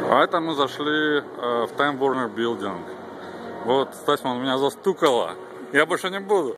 А это мы зашли в Time Warner Building. Вот, Стасьман меня застукала. Я больше не буду.